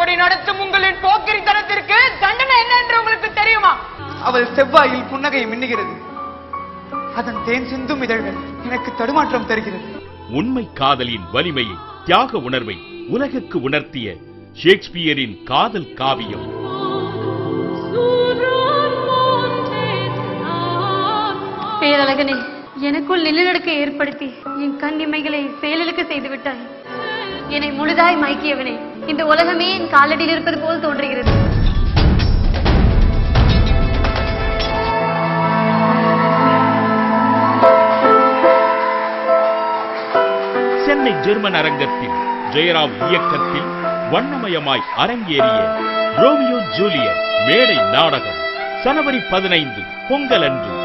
மோடி நடத்தும் உங்களின் போக்கிரித்தனத்திற்கு தண்டனை என்ன என்று உங்களுக்கு தெரியுமா? அவள் செவ்வாயில் புன்னகை மின்னுகிறது. அதன் தேன் சிந்தும் இதழ்கள் எனக்கு தடுமாற்றம் தருகிறது. உண்மை காதலின் வலிமையை, தியாக உணர்வை உலகுக்கு உணர்த்திய ஷேக்ஸ்பியரின் காதல் காவியம். பேரழகனே, எனக்குள் நிலநடுக்க ஏற்படுத்தி என் கண்ணிமைகளை செயலுக்கு செய்து விட்டாய். என்னை முழுதாய் மயக்கியவனே, இந்த உலகமே என் காலடியில் இருப்பது போல் தோன்றுகிறது. சென்னை ஜெர்மன் அரங்கத்தில் ஜெயராம் இயக்கத்தில் வண்ணமயமாய் அரங்கேறிய ரோமியோ ஜூலியட் மேடை நாடகம் ஜனவரி 15 பொங்கல் அன்று